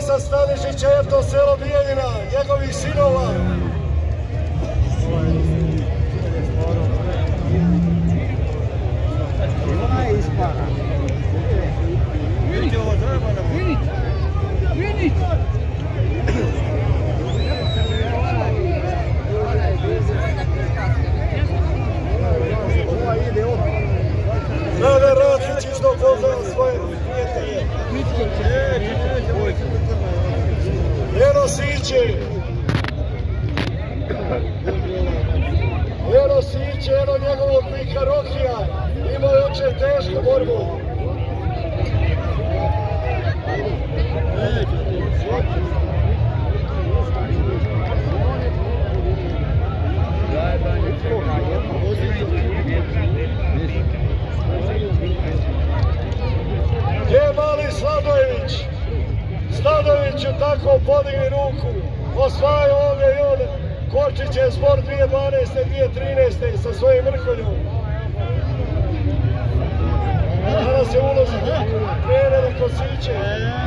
sa Stanišića, eto selo Bijeljina, njegovih sinova. Rade Ratlić isto pozdrav svoje prijatelje. Eno Siće. Eno Siće, eno njegovog pika Rokija. Imao je jučer tešku borbu. Gdje je mali Sladojević? Sladojević je tako podigni ruku. Osvajao ovdje i on. Kočić je sport 2012. 2013. sa svojim vrholjom. Danas je ulozi trenere Kosiće.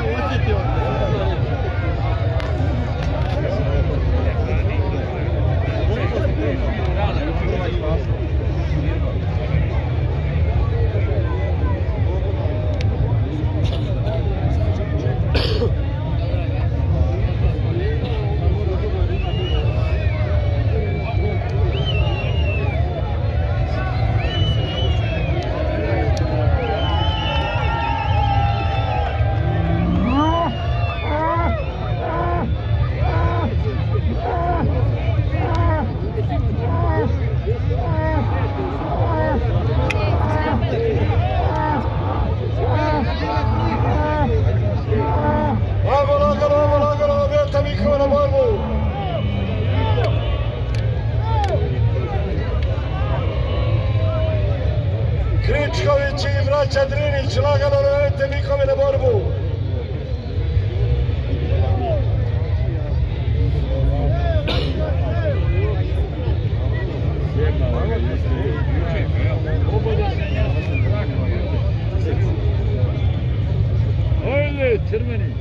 Kričković i braća Drinić lagano navedite Mikove na borbu. Ajde, crveni.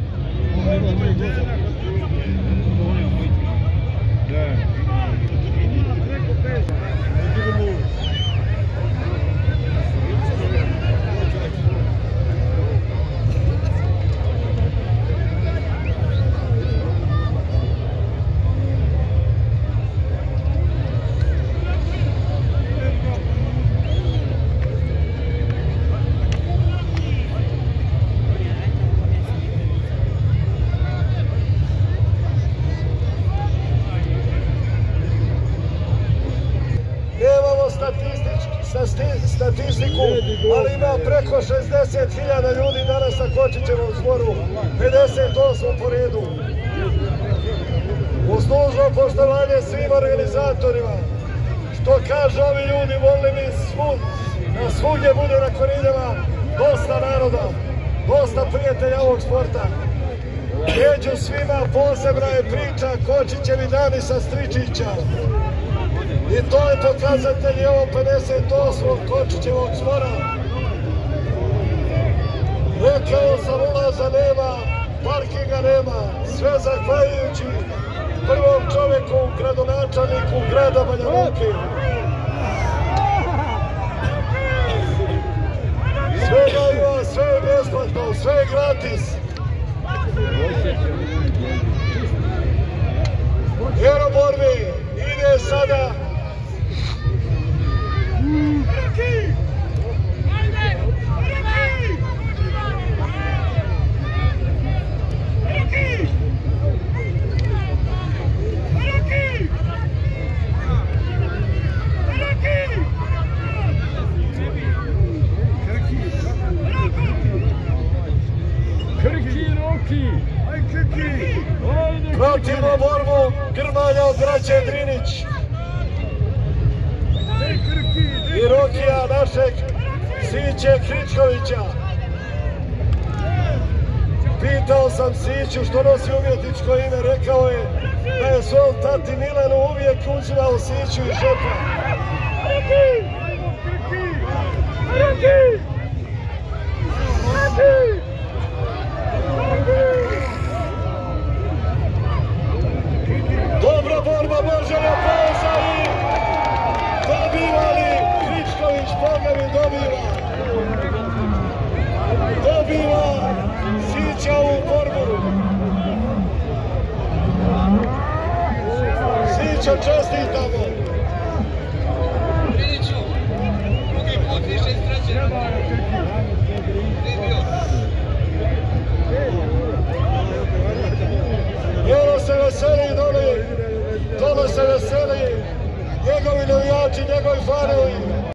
Statistiku, ali ima preko 60.000 ljudi danas na Kočićevom zboru, 58 po redu. Uz dužno poštovanje svim organizatorima, što kažu ovi ljudi, volili mi da svugdje bude na koriljama dosta naroda, dosta prijatelja ovog sporta. Među svima posebna je priča Kočićevi dani sa Stričića. I to je pokazatelj ovo 58. Kočićevog zbora. Rekao sam, ulaza nema, parkinga nema, sve zahvaljujući prvom čoveku, gradonačelniku grada Banja Luke. Sve ima, sve je besplatno, sve je gratis. Eno borbi, ide sada protivnu borbu Grmanja od braće Drinić i Rokija našeg Siće Kričkovića. Pitao sam Siću što nosi umjetničko ime, rekao je da je svom tati Milanu uvijek uzimao Siću iz žepa. Boga mi dobiva Sića u borbu. Sića, čestitamo.